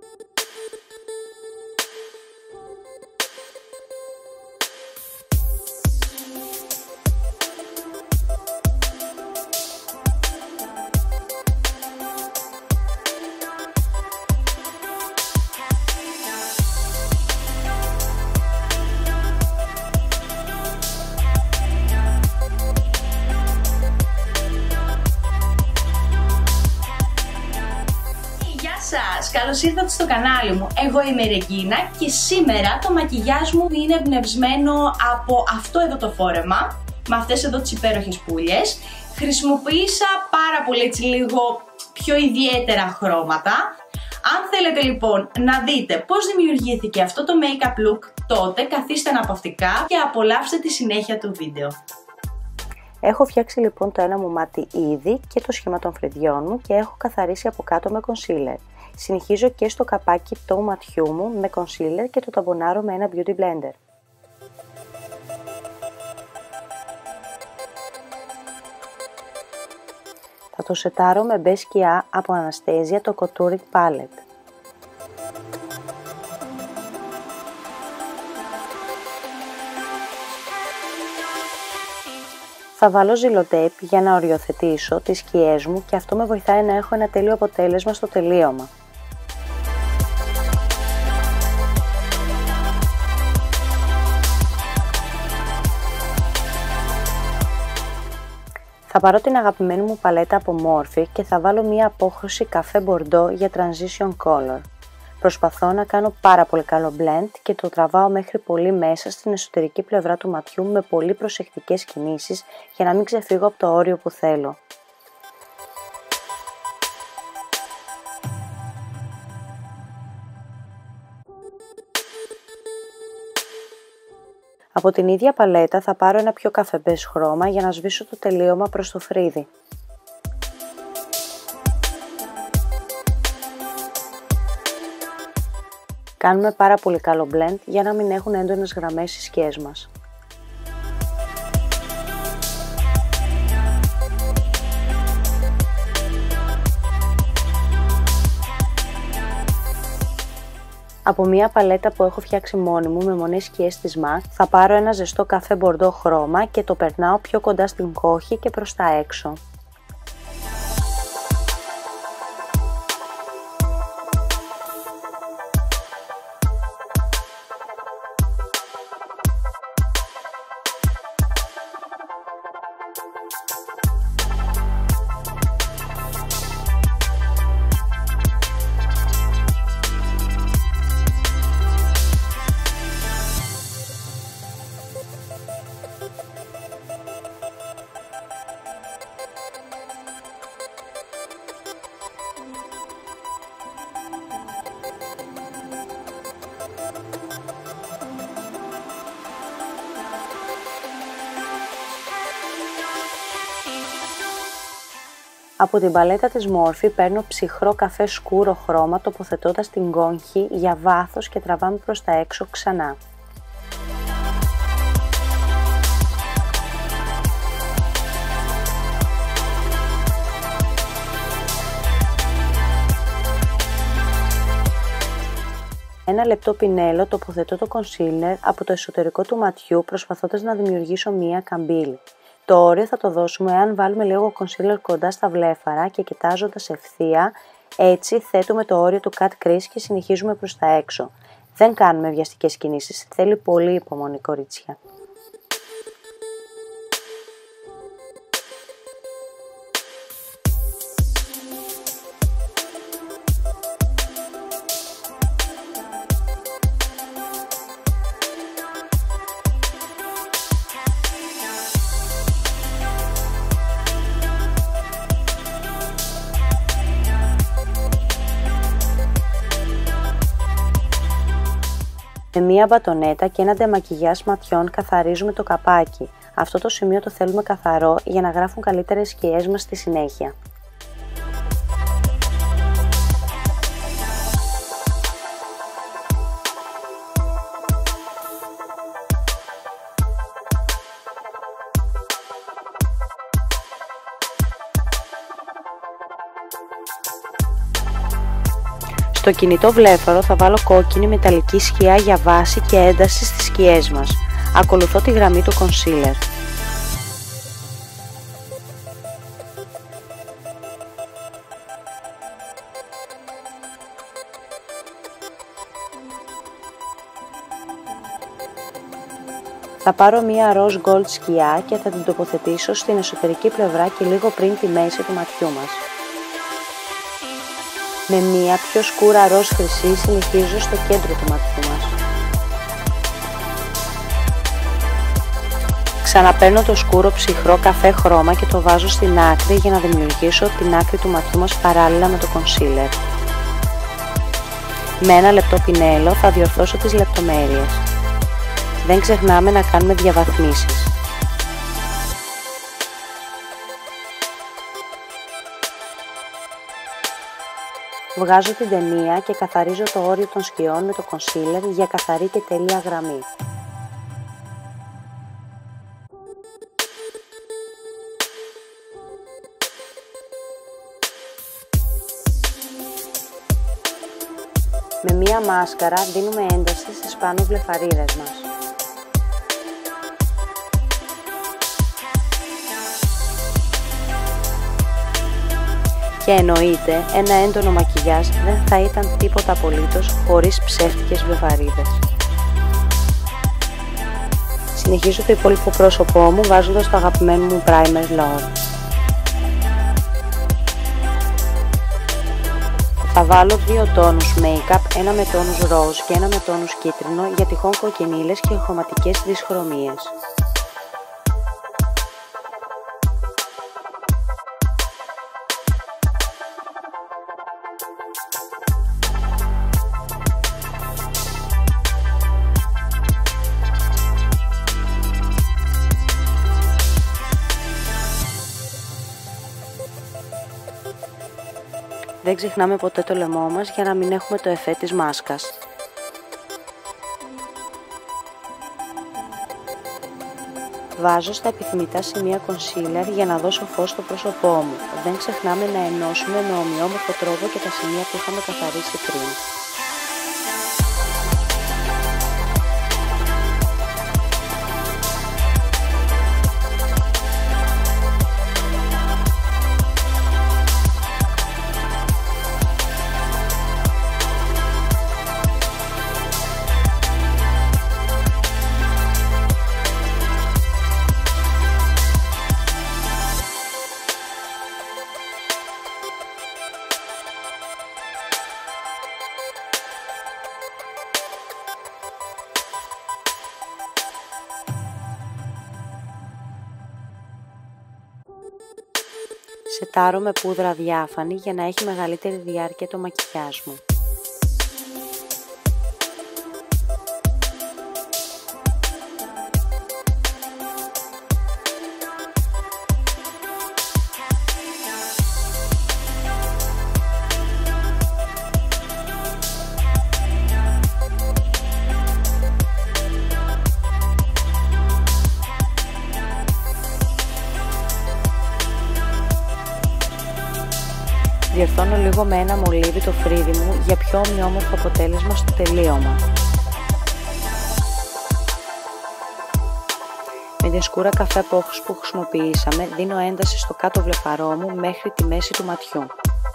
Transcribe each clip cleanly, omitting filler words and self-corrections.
Καλώς ήρθατε στο κανάλι μου. Εγώ είμαι η Ρεγκίνα και σήμερα το μακιγιάζ μου είναι εμπνευσμένο από αυτό εδώ το φόρεμα, με αυτές εδώ τις υπέροχες πουλιές. Χρησιμοποίησα πάρα πολύ έτσι λίγο πιο ιδιαίτερα χρώματα. Αν θέλετε λοιπόν να δείτε πώς δημιουργήθηκε αυτό το make-up look, τότε καθίστε αναπαυτικά και απολαύστε τη συνέχεια του βίντεο. Έχω φτιάξει λοιπόν το ένα μου μάτι ήδη και το σχήμα των φρυδιών μου και έχω καθαρίσει από κάτω με concealer. Συνεχίζω και στο καπάκι του ματιού μου με concealer και το ταμπονάρω με ένα beauty blender. Θα το σετάρω με μπε σκιά από Anastasia το Contouring Palette. Θα βάλω ζυλοτέιπ για να οριοθετήσω τις σκιές μου και αυτό με βοηθάει να έχω ένα τέλειο αποτέλεσμα στο τελείωμα. Θα πάρω την αγαπημένη μου παλέτα από Morphe και θα βάλω μία απόχρωση καφέ μπορντό για transition color. Προσπαθώ να κάνω πάρα πολύ καλό blend και το τραβάω μέχρι πολύ μέσα στην εσωτερική πλευρά του ματιού με πολύ προσεκτικές κινήσεις για να μην ξεφύγω από το όριο που θέλω. Από την ίδια παλέτα θα πάρω ένα πιο καφεμπές χρώμα για να σβήσω το τελείωμα προς το φρύδι. Κάνουμε πάρα πολύ καλό blend για να μην έχουν έντονες γραμμές οι σκιές μας. Από μια παλέτα που έχω φτιάξει μόνη μου με μονές σκιές της MAC θα πάρω ένα ζεστό καφέ μπορντό χρώμα και το περνάω πιο κοντά στην κόχη και προς τα έξω. Από την παλέτα της Morphe παίρνω ψυχρό καφέ σκούρο χρώμα τοποθετώντας την κόγχη για βάθος και τραβάμε προς τα έξω ξανά. Ένα λεπτό πινέλο τοποθετώ το concealer από το εσωτερικό του ματιού προσπαθώντας να δημιουργήσω μία καμπύλη. Το όριο θα το δώσουμε εάν βάλουμε λίγο concealer κοντά στα βλέφαρα και κοιτάζοντας ευθεία, έτσι θέτουμε το όριο του cut crease και συνεχίζουμε προς τα έξω. Δεν κάνουμε βιαστικές κινήσεις, θέλει πολύ υπομονή κορίτσια. Με μία μπατονέτα και ένα ντεμακιγιάζ ματιών καθαρίζουμε το καπάκι. Αυτό το σημείο το θέλουμε καθαρό για να γράφουν καλύτερες σκιές μας στη συνέχεια. Στο κινητό βλέφαρο θα βάλω κόκκινη μεταλλική σκιά για βάση και ένταση στις σκιές μας. Ακολουθώ τη γραμμή του κονσίλερ. Θα πάρω μία ροζ gold σκιά και θα την τοποθετήσω στην εσωτερική πλευρά και λίγο πριν τη μέση του ματιού μας. Με μία πιο σκούρα ροζ χρυσή συνεχίζω στο κέντρο του ματιού μας. Ξαναπαίρνω το σκούρο ψυχρό καφέ χρώμα και το βάζω στην άκρη για να δημιουργήσω την άκρη του ματιού μας παράλληλα με το κονσίλερ. Με ένα λεπτό πινέλο θα διορθώσω τις λεπτομέρειες. Δεν ξεχνάμε να κάνουμε διαβαθμίσεις. Βγάζω την ταινία και καθαρίζω το όριο των σκιών με το κονσίλερ για καθαρή και τέλεια γραμμή. Με μία μάσκαρα δίνουμε ένταση στις πάνω βλεφαρίδες μας. Και εννοείται, ένα έντονο μακιγιάζ δεν θα ήταν τίποτα απολύτως χωρίς ψεύτικες βλεφαρίδες. Συνεχίζω το υπόλοιπο πρόσωπό μου βάζοντας το αγαπημένο μου primer L'Or. Θα βάλω 2 τόνους make-up, ένα με τόνους ροζ και ένα με τόνους κίτρινο για τυχόν κοκκινίλες και χρωματικές δυσχρωμίες. Δεν ξεχνάμε ποτέ το λαιμό μας για να μην έχουμε το εφέ της μάσκας. Βάζω στα επιθυμητά σημεία κονσίλερ για να δώσω φως στο πρόσωπό μου. Δεν ξεχνάμε να ενώσουμε με ομοιόμορφο τρόπο και τα σημεία που είχαμε καθαρίσει πριν. Σετάρω με πούδρα διάφανη για να έχει μεγαλύτερη διάρκεια το μακιγιάζ μου. Διορθώνω λίγο με ένα μολύβι το φρύδι μου για πιο ομοιόμορφο αποτέλεσμα στο τελείωμα. Με την σκούρα καφέ πόχους που χρησιμοποιήσαμε δίνω ένταση στο κάτω βλεφαρό μου μέχρι τη μέση του ματιού.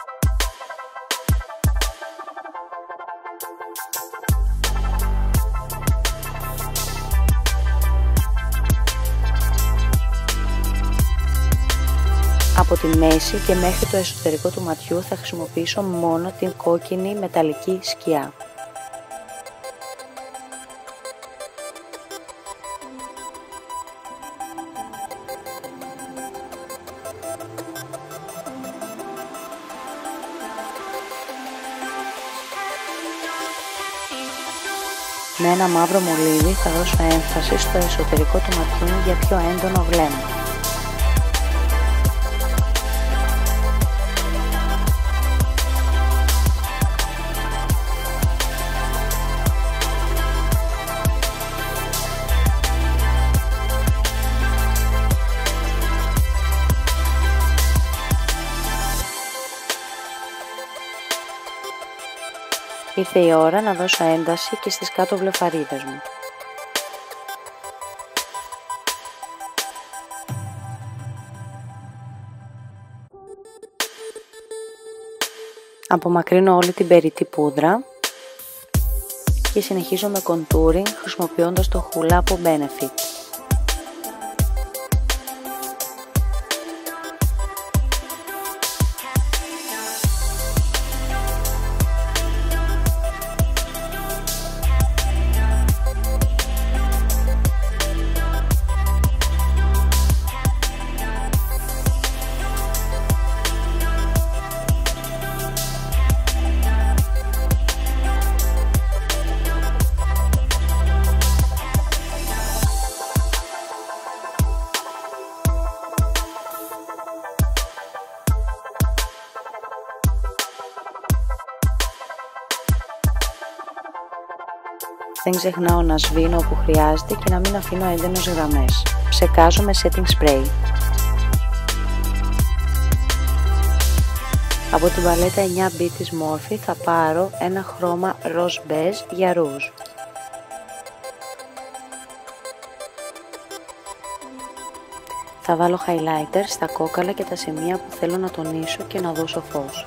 Από τη μέση και μέχρι το εσωτερικό του ματιού θα χρησιμοποιήσω μόνο την κόκκινη μεταλλική σκιά. Με ένα μαύρο μολύβι θα δώσω έμφαση στο εσωτερικό του ματιού για πιο έντονο βλέμμα. Ήρθε η ώρα να δώσω ένταση και στις κάτω βλεφαρίδες μου. Απομακρύνω όλη την περιττή πούδρα και συνεχίζω με contouring χρησιμοποιώντας το Hoola από Benefit. Δεν ξεχνάω να σβήνω όπου χρειάζεται και να μην αφήνω έντονες γραμμές. Ψεκάζω με setting spray. Από την παλέτα 9B της Morphe θα πάρω ένα χρώμα rose beige για ρούζ. Θα βάλω highlighter στα κόκαλα και τα σημεία που θέλω να τονίσω και να δώσω φως.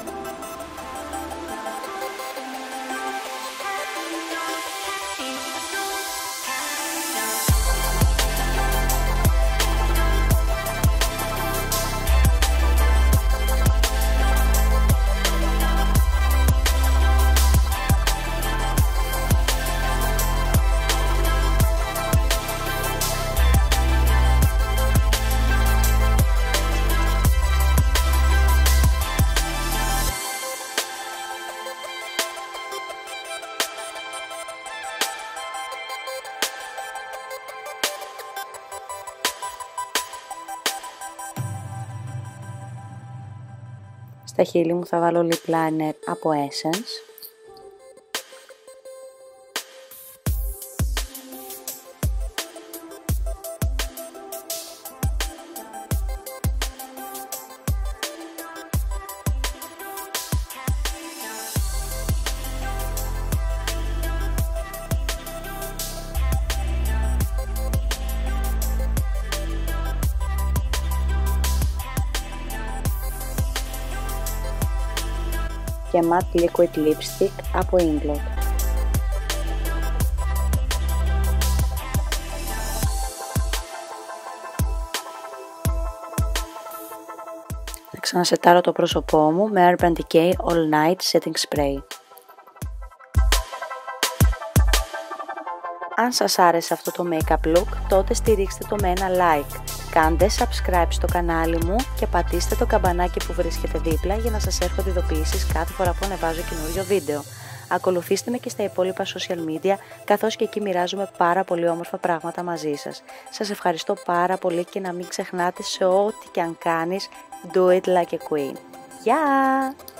Στα χείλη μου θα βάλω lip liner από Essence. Και matte liquid lipstick από Inglot. Θα ξανασετάρω το πρόσωπό μου με Urban Decay All Night Setting Spray. Αν σας άρεσε αυτό το make-up look, τότε στηρίξτε το με ένα like. Κάντε subscribe στο κανάλι μου και πατήστε το καμπανάκι που βρίσκεται δίπλα για να σας έρχονται ειδοποιήσεις κάθε φορά που ανεβάζω καινούριο βίντεο. Ακολουθήστε με και στα υπόλοιπα social media, καθώς και εκεί μοιράζομαι πάρα πολύ όμορφα πράγματα μαζί σας. Σας ευχαριστώ πάρα πολύ και να μην ξεχνάτε σε ό,τι και αν κάνεις, do it like a queen. Γεια!